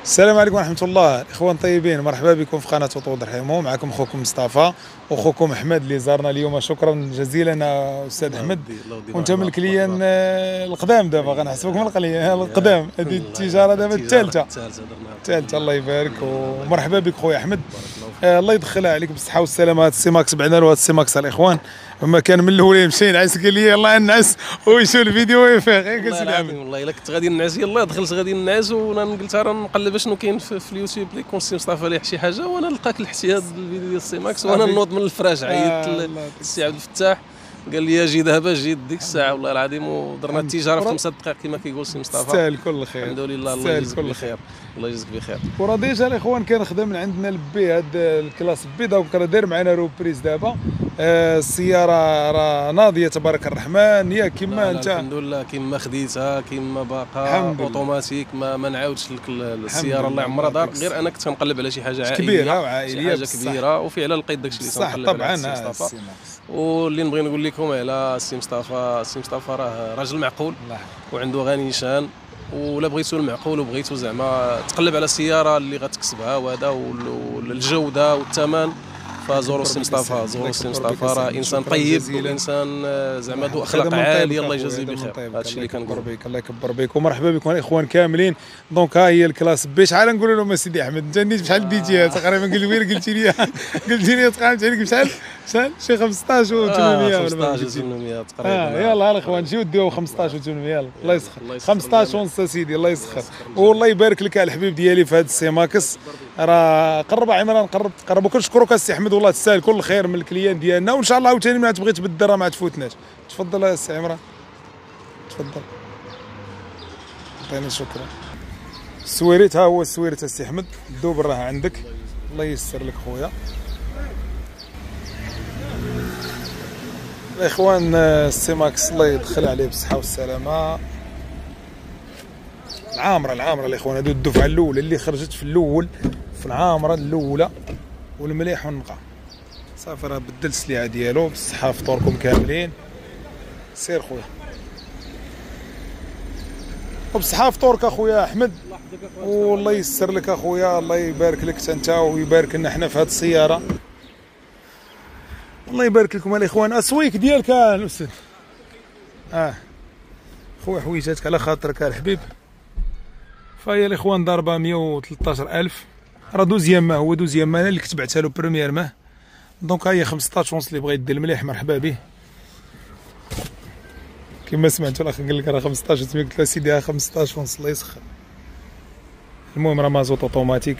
السلام عليكم ورحمة الله، الإخوان طيبين، مرحبا بكم في قناة وطود رحيمو. معكم أخوكم مصطفى وأخوكم أحمد اللي زارنا اليوم. شكرا جزيلا أستاذ أحمد. وأنت من الكليان القدام دابا، غنحسبك من القدام. هذه التجارة دابا الثالثة. الله يبارك ومرحبا بك خويا أحمد. الله يدخلها عليك بالصحة والسلامة. هذا السيماكس بعنا له، هذا السيماكس الإخوان ما كان من الاول مشي نعس، قال لي يلاه نعس ويشوف الفيديو ويفيق. والله العظيم والله الا كنت غادي نعس، يلاه دخلت غادي نعس وانا قلت راه نقلب شنو كاين في اليوتيوب اللي يكون السي مصطفى ليه شي حاجه، وانا لقاك لحتي هذا الفيديو ديال السيماكس وانا نوض من الفراش. عيطت للسي عبد الفتاح قال لي اجي دابا، جيت ديك الساعه والله العظيم ودرنا التجاره في 5 دقائق كما كيقول السي مصطفى. تستاهل كل خير الحمد لله. الله يجزيك بخير، الله يجزيك بخير. وراه ديجا الاخوان كان خدام من عندنا البي، هاد الكلاس بي دونك راه داير معنا روبريز دابا. السياره راه ناضيه تبارك الرحمن، ياك كيما انت الحمد لله، كيما خديتها كيما باقا اوتوماتيك. ما نعاودش لك السياره الله يعمرها دار، غير انا كنت كنقلب على شي حاجه كبيره وعائليه، شي حاجه كبيره، وفعلا لقيت داكشي اللي تنقلب على السي مصطفى. واللي نبغي نقول لكم على السي مصطفى، السي مصطفى راه راجل معقول وعنده غير نيشان، ولا بغيتو المعقول وبغيتو زعما تقلب على السياره اللي غتكسبها وهذا والجوده والثمن، فزورو السي مصطفى. زورو السي مصطفى راه انسان طيب وانسان زعما ذو اخلاق عاليه، الله يجازيه بخير. هذا الشيء اللي كنقول. الله يكبر بك ومرحبا بكم الاخوان كاملين. دونك ها هي الكلاس بي. شحال نقول لهم اسيدي احمد، انت نيت بشحال ديتيها تقريبا؟ قلت لي وين قلتي لي تقامت عليك بشحال شي 15 و 800 ولا 15 و 800 تقريبا. يلا الاخوان نجيو نديو 15 و 800. الله يسخر 15 ونص سيدي، الله يسخر. والله يبارك لك الحبيب ديالي في هذا السيماكس. راه قرب عمران، قرب وكنشكرك السي احمد، والله تستاهل كل خير من الكليان ديالنا، وان شاء الله عاوتاني ملي تبغي تبدل راه ما تفوتناش. تفضل السي عمران، تفضل عطيني. شكرا. السويريت ها هو السويريت السي احمد، الدوبر راه عندك. الله ييسر لك خويا. الاخوان السيماكس الله يدخل عليه بالصحه والسلامه. العامره الاخوان، هادو الدفعه الاولى اللي خرجت في الاول في العامره الاولى، والمليح والنقع. صافي راه بدل السليعه ديالو بالصحه. فطوركم كاملين. سير خويا وبصحه فطورك اخويا احمد، والله ييسر لك اخويا. الله يبارك لك انت ويبارك لنا حنا في هذه السياره. الله يبارك لكم الاخوان. اسويك ديالك الاستاذ خويا، حويجاتك على خاطرك الحبيب. فهي الاخوان ضاربه 113,000. راه دوزيام ما هو دوزيام ما، انا اللي كتبعتها له بريمير ما. دونك ها هي 15 ونص. اللي بغى يدي المليح مرحبا به. كما سمعتوا الاخ قال لك راه 15 و 800، قلت له سيدي ها 15 ونص الله يسخر. المهم راه مازوط اوتوماتيك.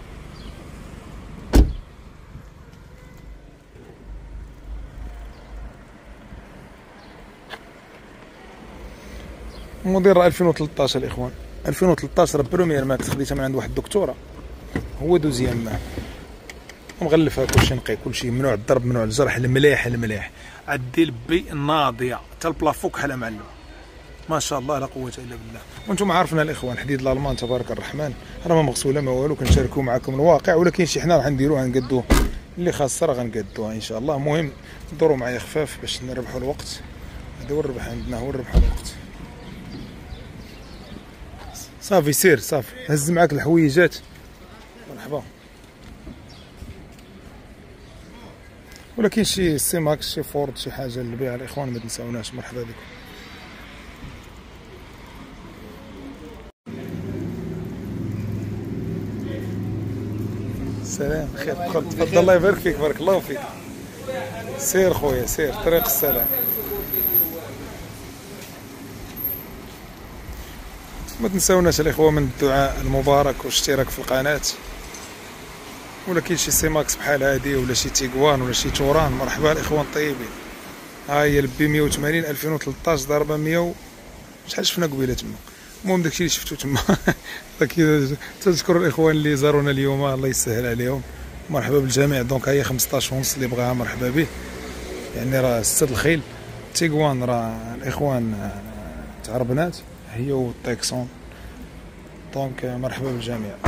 موديل راه 2013 الاخوان. 2013 بريمير ما كنت خديتها من عند واحد الدكتوره. هو دوزيام ما مغلفها كلشي نقي، كلشي ممنوع الضرب ممنوع الجرح. المليح عدي البي الناضيه حتى البلافو كحله معلم. ما شاء الله لا قوه الا بالله. وانتم عارفين الاخوان حديد الالمان تبارك الرحمن راه ما مغسوله ما والو، كنشاركوا معكم الواقع، ولكن شي حنا راح نديروها نقدوه اللي خاصه راه غنقدوها ان شاء الله. المهم دوروا معايا خفاف باش نربحوا الوقت. هذا هو الربح عندنا، هو الربح الوقت. صافي سير صافي، هز معاك الحويجات. مرحبا. ولكن شي سيماكس شي فورد شي حاجه للبيع الاخوان ما تنساوناش. مرحبا بكم. سلام خير. تفضل الله يبارك فيك، بارك الله فيك. سير خويا سير، طريق السلام. ما تنساوناش الاخوه من الدعاء المبارك والاشتراك في القناه. ولكن شي سيماكس بحال هادي ولا شي تيغوان ولا شي توران، مرحبا الاخوان طيبين. ها هي البي 180 2013 ضربه 100 شحال شفنا قبيله تما. المهم داكشي اللي شفتو تما. تذكروا الاخوان اللي زارونا اليوم، الله يسهل عليهم. مرحبا بالجميع. دونك ها هي 15 ونص اللي بغاها مرحبا به. يعني راه 6 الخيل. تيغوان راه الاخوان تاع ربنات هي والتاكسون. دونك مرحبا بالجميع.